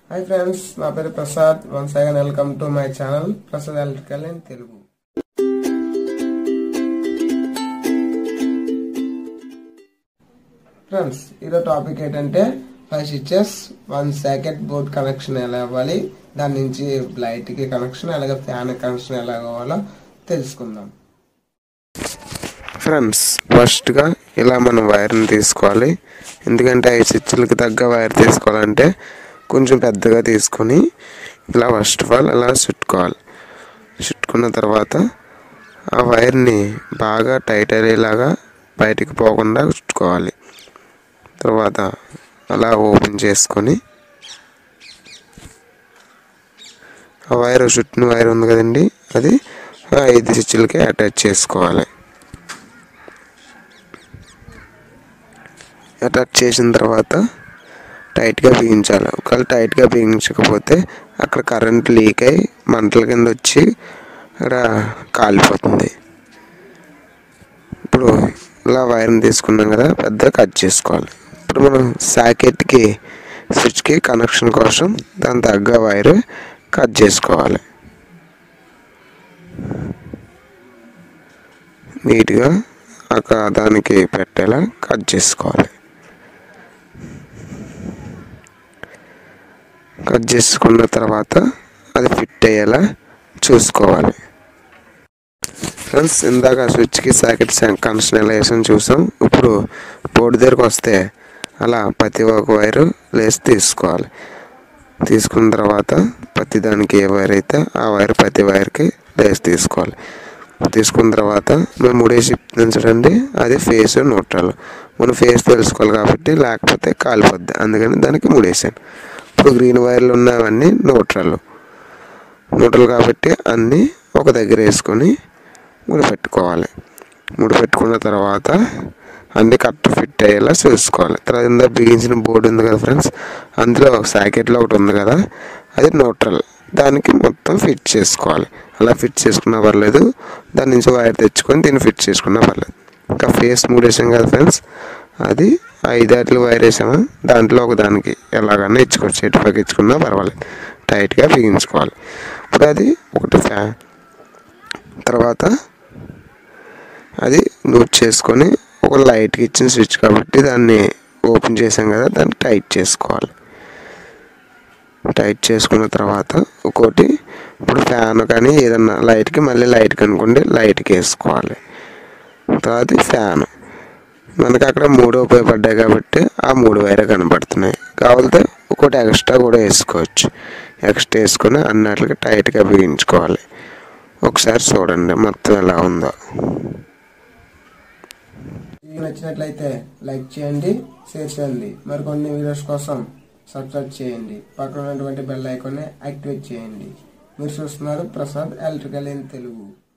Hi friends, నా పేరు Prasad. Once again welcome to my channel Prasad electrical in Telugu. Friends, ఈరోజు topic ఏంటంటే 5 స్విచెస్ 1 సాకెట్ బోర్డ్ కనెక్షన్ ఎలా అవ్వాలి, దాని నుంచి లైట్ కి కనెక్షన్ అలాగే ఫ్యాన్ కనెక్షన్ ఎలా అవ్వాలో తెలుసుకుందాం. ఫ్రెండ్స్, ఫస్ట్ గా ఇలా మనం వైర్ని తీసుకోవాలి. ఎందుకంటే 5 స్విచ్లకి తగ్గ వైర్ తీసుకోవాలంటే కొంచెం పెద్దగా తీసుకొని ఇలా ఫస్ట్ ఆఫ్ ఆల్ అలా చుట్టుకోవాలి. చుట్టుకున్న తర్వాత ఆ వైర్ని బాగా టైట్ అయ్యేలాగా బయటికి పోకుండా చుట్టుకోవాలి. తర్వాత అలా ఓపెన్ చేసుకొని ఆ వైర్ చుట్టిన వైర్ ఉంది కదండి, అది 5 స్విచ్లకి అటాచ్ చేసుకోవాలి. అటాచ్ చేసిన తర్వాత టైట్గా బిగించాలి. ఒకవేళ టైట్గా బిగించకపోతే అక్కడ కరెంట్ లీక్ అయ్యి మంటల కింద వచ్చి అక్కడ కాలిపోతుంది. ఇప్పుడు ఇలా వైర్ని తీసుకున్నాం కదా, పెద్దగా కట్ చేసుకోవాలి. ఇప్పుడు మనం సాకెట్కి స్విచ్కి కనెక్షన్ కోసం దాని తగ్గ వైర్ కట్ చేసుకోవాలి. నీట్గా అక్కడ దానికి పెట్టేలా కట్ చేసుకోవాలి. కట్ చేసుకున్న తర్వాత అది ఫిట్ అయ్యేలా చూసుకోవాలి. ఫ్రెండ్స్, ఇందాక స్విచ్కి సాకెట్ కనెక్షన్ ఎలా వేసాను చూసాం. ఇప్పుడు బోర్డు దగ్గరకు వస్తే అలా ప్రతి ఒక్క వైరు లేసి తీసుకోవాలి. తీసుకున్న తర్వాత ప్రతి దానికి ఏ వైర్ అయితే ఆ వైర్ ప్రతి వైర్కి లేసి తీసుకోవాలి. తీసుకున్న తర్వాత మేము ముడేసి చూడండి, అది ఫేస్ న్యూట్రల్. మనం ఫేస్ తెలుసుకోవాలి కాబట్టి, లేకపోతే కాలిపోద్ది. అందుకని దానికి ముడేసాను. ఇప్పుడు గ్రీన్ వైర్లు ఉన్నవన్నీ న్యూట్రల్ కాబట్టి అన్నీ ఒక దగ్గర వేసుకొని ముడిపెట్టుకోవాలి. ముడిపెట్టుకున్న తర్వాత అన్నీ కరెక్ట్ ఫిట్ అయ్యేలా చూసుకోవాలి. తర్వాత ఇందాక బిగించిన బోర్డు ఉంది కదా ఫ్రెండ్స్, అందులో సాకెట్లో ఒకటి ఉంది కదా, అది న్యూట్రల్. దానికి మొత్తం ఫిట్ చేసుకోవాలి. అలా ఫిట్ చేసుకున్నా పర్లేదు, దాని నుంచి వైర్ తెచ్చుకొని దీన్ని ఫిట్ చేసుకున్నా పర్లేదు. ఇంకా ఫేస్ మూడేసాం కదా ఫ్రెండ్స్, అది 5 అట్లు వైర్ వేసామా, దాంట్లో ఒక దానికి ఎలాగన్నా ఇచ్చుకోవచ్చు. ఎటుపక్క ఇచ్చుకున్నా పర్వాలేదు, టైట్గా బిగించుకోవాలి. ఇప్పుడు అది ఒకటి ఫ్యాన్. తర్వాత అది లూజ్ చేసుకొని ఒక లైట్కి ఇచ్చిన స్విచ్ కాబట్టి దాన్ని ఓపెన్ చేసాం కదా, దాన్ని టైట్ చేసుకోవాలి. టైట్ చేసుకున్న తర్వాత ఒకటి ఇప్పుడు ఫ్యాన్ కానీ ఏదన్నా లైట్కి మళ్ళీ లైట్కి అనుకోండి, లైట్కి వేసుకోవాలి. తర్వాత ఫ్యాన్ మనకు అక్కడ 3 ఉపయోగపడ్డాయి కాబట్టి ఆ 3 వైర్ కనబడుతున్నాయి. కావాలంటే ఒకటి ఎక్స్ట్రా కూడా వేసుకోవచ్చు. ఎక్స్ట్రా వేసుకొని అన్నిటికి టైట్గా బిగించుకోవాలి. ఒకసారి చూడండి మొత్తం ఎలా ఉందో. నచ్చినట్లయితే లైక్ చేయండి, షేర్ చేయండి. మరికొన్ని వీడియోస్ కోసం సబ్స్క్రైబ్ చేయండి. పక్కన ఉన్నటువంటి బెల్ ఐకాన్ని యాక్టివేట్ చేయండి. మీరు చూస్తున్నారు ప్రసాద్ ఎలక్ట్రికల్ ఇన్ తెలుగు.